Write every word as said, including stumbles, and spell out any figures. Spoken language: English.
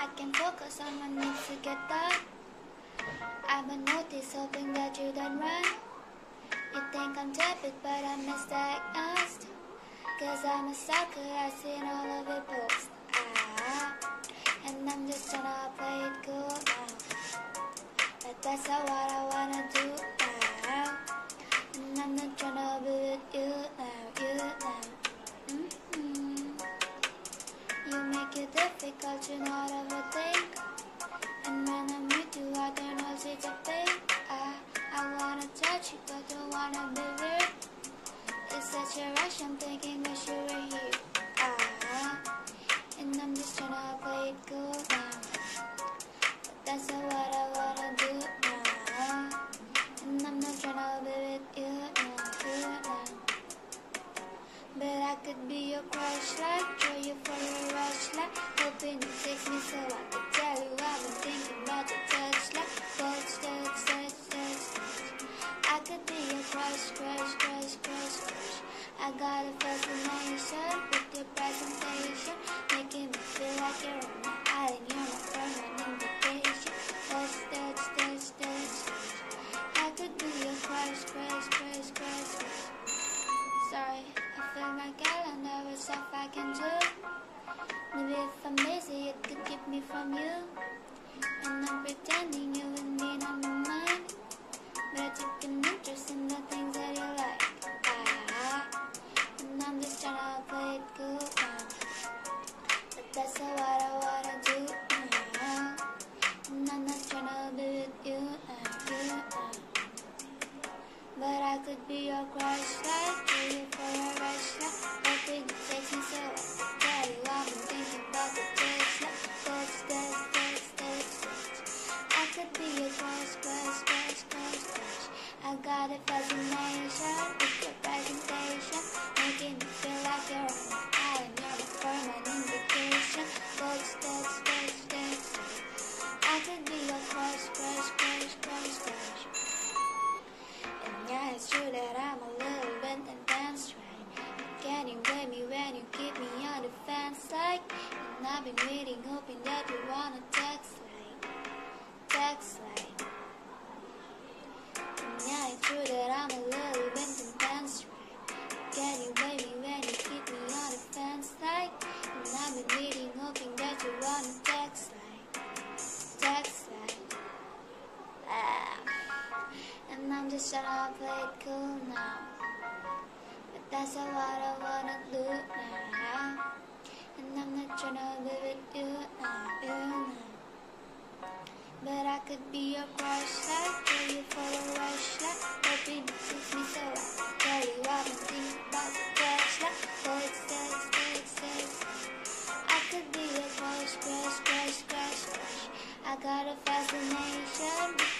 I can focus on what needs to get done. I'm a notice hoping that you don't run. You think I'm tepid but I'm misdiagnosed. Cause I'm a sucker, I've seen all of it post. Ah, and I'm just tryna play it cool now. But that's not what I wanna do now. And I'm not tryna be with you now, you now. Mm-hmm. You make it difficult, you not overthink. And when I'm with you, I don't know it's a thing. I, I wanna touch you, but don't wanna be weird. It's such a rush, I'm thinking wish you were here. Ah, and I'm just tryna play it cool now. But that's not what I wanna do now. And I'm not tryna be with you now, you now. But I could be your crush, like throw you for a rush, like hoping you text me so I could tell you I've been thinking about your touch, like touch, touch, touch, touch, touch. I could be your crush, crush, crush, crush, crush. I got a fascination with your presentation, making me feel like you're on my island, you're my permanent vacation. Touch, touch, touch, touch, touch. I could be your crush, crush, crush, crush, crush. Sorry, I feel like I know it's stuff I can do. Maybe if I'm busy, it could keep me from you. And I'm pretending you and me on my mind. But I took an interest in the things that you like. Ah, and I'm just tryna play it cool now. But that's not what I wanna do now. And I'm not tryna be with you now, you now. But I could be your crush, like do you for a rush, like hoping you text me so I could tell you I've been thinking about the touch, like touch, touch, touch, touch, touch. I could be your crush, crush, crush, crush, crush. I got a fascination with your presentation, making me feel like you're on my island, you're my permanent vacation. Touch, touch, touch, touch, touch. I could be your crush, crush, crush, crush, crush. Yeah, it's true that I'm a little bent and dance right. Can you blame me when you keep me on the fence like? And I've been waiting, hoping that you wanna text like, text like. And yeah, it's true that I'm a little bent and dance right. Can you blame me when you keep me on the fence like? And I've been waiting, hoping that you wanna text like, text like. Ah. And I'm just tryna play it cool now. But that's not what I wanna do now. And I'm not tryna be with you now, you now. But I could be your crush, like do you for a rush, like hoping you text me so I could tell you I've been thinking about the touch, like touch, touch, touch, touch. I could be your crush, crush, crush, crush, crush. I got a fascination.